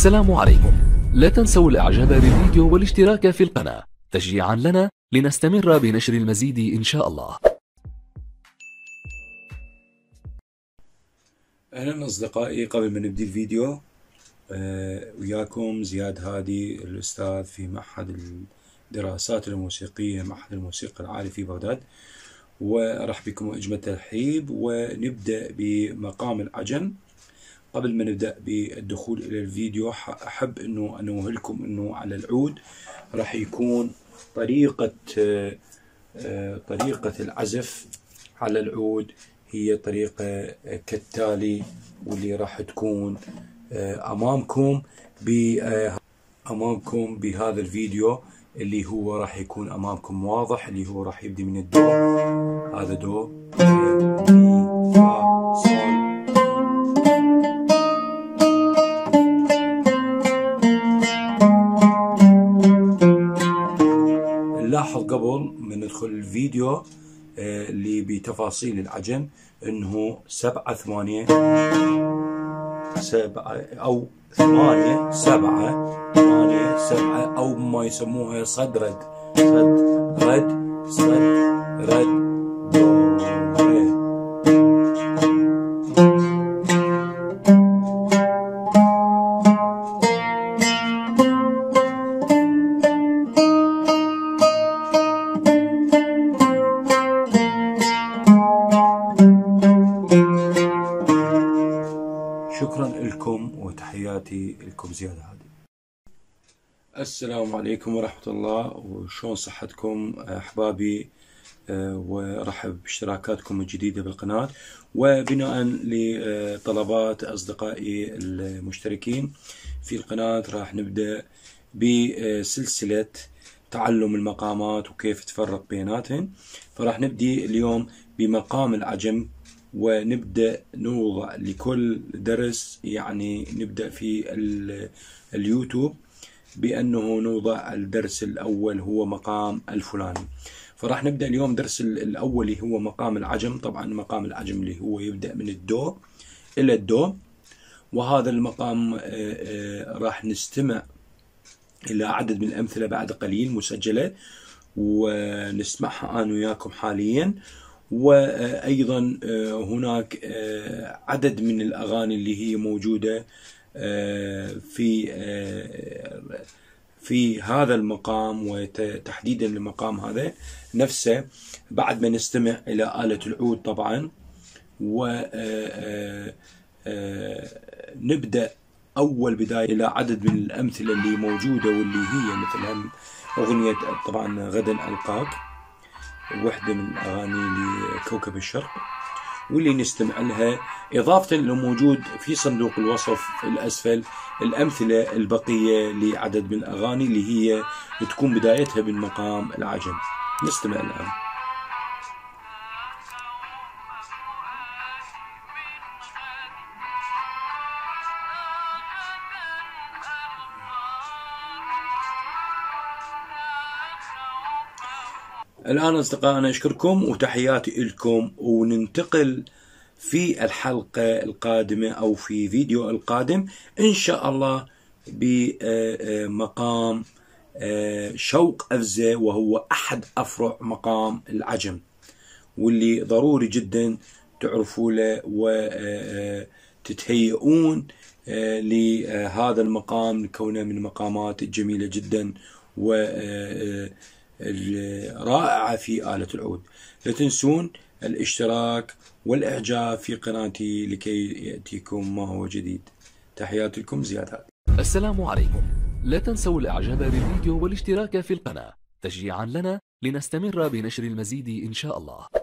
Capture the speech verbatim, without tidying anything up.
السلام عليكم. لا تنسوا الاعجاب بالفيديو والاشتراك في القناة تشجيعا لنا لنستمر بنشر المزيد ان شاء الله. اهلا اصدقائي، قبل ما نبدي الفيديو آه وياكم زياد هادي الاستاذ في معهد الدراسات الموسيقية، معهد الموسيقى العالي في بغداد، وارحب بكم واجمل ترحيب. ونبدا بمقام العجم. قبل ما نبدا بالدخول الى الفيديو احب انه انوه لكم انه على العود راح يكون طريقة آه آه طريقة العزف على العود هي طريقة كالتالي، واللي راح تكون أمامكم أمامكم بهذا الفيديو، اللي هو راح يكون أمامكم واضح، اللي هو راح يبدي من الدو. هذا دو، مي، فا، صول. نلاحظ قبل ما ندخل الفيديو اللي بتفاصيل العجم انه سبعة ثمانية سبعة او ثمانية سبعة ثمانية سبعة، او ما يسموها صد رد، صد رد صد رد دو ري. شكرا لكم وتحياتي لكم زياد هادي. السلام عليكم ورحمة الله، وشون صحتكم أحبابي؟ ورحب باشتراكاتكم الجديدة بالقناة. وبناء لطلبات أصدقائي المشتركين في القناة راح نبدأ بسلسلة تعلم المقامات وكيف تفرق بيناتهن. فراح نبدأ اليوم بمقام العجم، ونبدأ نوضع لكل درس، يعني نبدأ في اليوتيوب بأنه نوضع الدرس الأول هو مقام الفلاني. فراح نبدأ اليوم درس الأول هو مقام العجم. طبعا مقام العجم اللي هو يبدأ من الدو إلى الدو، وهذا المقام راح نستمع إلى عدد من الأمثلة بعد قليل مسجلة ونسمعها أنا وياكم حاليا. وأيضا هناك عدد من الأغاني اللي هي موجودة في في هذا المقام، وتحديدا المقام هذا نفسه بعد ما نستمع إلى آلة العود طبعا. ونبدأ أول بداية إلى عدد من الأمثلة اللي موجودة، واللي هي مثل أغنية طبعا غدا ألقاك، واحدة من الأغاني لكوكب الشرق، واللي نستمع لها. إضافة إنه موجود في صندوق الوصف الأسفل الأمثلة البقية لعدد من الأغاني اللي هي تكون بدايتها من مقام العجم. نستمع الآن. الآن أصدقائنا أشكركم وتحياتي لكم، وننتقل في الحلقة القادمة أو في فيديو القادم إن شاء الله بمقام شوق أفزة، وهو أحد أفرع مقام العجم، واللي ضروري جدا تعرفوا له وتتهيئون لهذا المقام، كونه من المقامات الجميلة جدا و الرائعة في آلة العود. لا تنسون الاشتراك والإعجاب في قناتي لكي يأتيكم ما هو جديد. تحياتي لكم زياد هادي. السلام عليكم. لا تنسوا الاعجاب بالفيديو والاشتراك في القناة تشجيعا لنا لنستمر بنشر المزيد ان شاء الله.